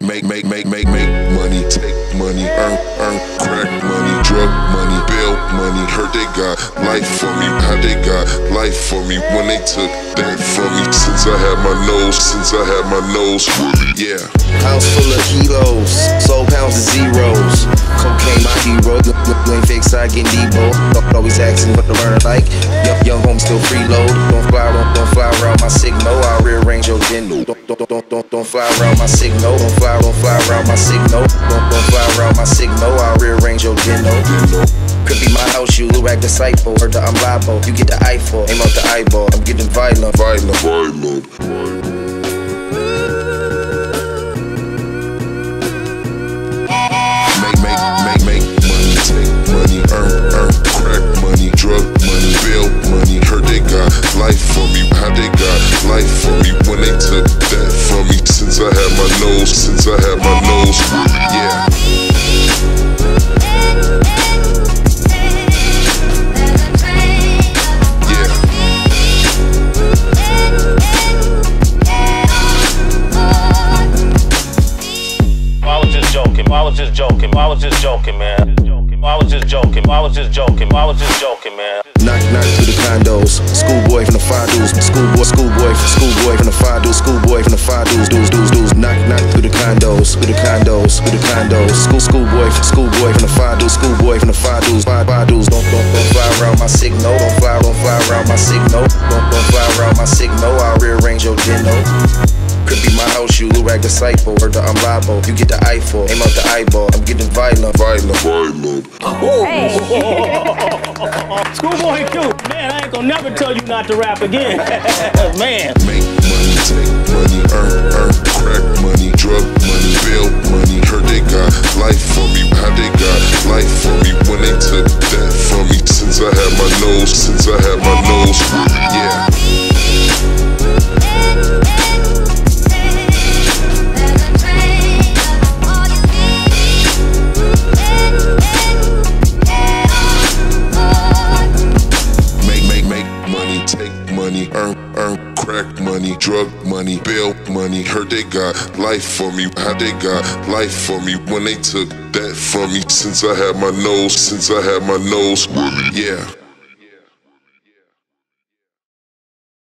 Make money, take money, earn crack money, drug money, bail money. Heard they got life for me, how they got life for me when they took that from me. Since I had my nose, yeah. House full of kilos, soul pounds of zeros. Cocaine my hero, you ain't fake side getting Debo. Always asking what the burner like. Young home still freeload. Don't fly around my signal. I'll rearrange your geno. Don't fly around my signal. Don't fly around my signal. Don't fly around my signal. I'll rearrange your geno. Could be my house, you look like disciple. Heard that I'm liable, you get the eyeball. Aim out the eyeball, I'm getting violent. Make money, take money, earn crack money, drug money, bail money. Heard they got life for me, how they got life for me when they took that from me. Since I had my nose, yeah. I was just joking, man. I was just joking, man. Knock through the condos. Schoolboy from the Fados. Schoolboy from the Fados. Schoolboy from the Fados. Dudes. Knock through the condos. Schoolboy from the Fados. Schoolboy from the Fados. Don't fly around my signal. Don't fly around my signal. Don't fly around my signal. I'll rearrange your geno. Could be my house, you look like disciple. Heard that I'm liable, you get the eyeball. Aim out the eyeball, I'm getting violent. Hey. Schoolboy Q, man, I ain't gonna never tell you not to rap again. Man. Make money, take money, earn crack money, drug money, bail money. Heard they got life for me, how they got life for me when they took that from me. Since I had my nose, yeah. Earn crack money, drug money, bail money. Heard they got life for me, how they got life for me when they took that from me. Since I had my nose, yeah.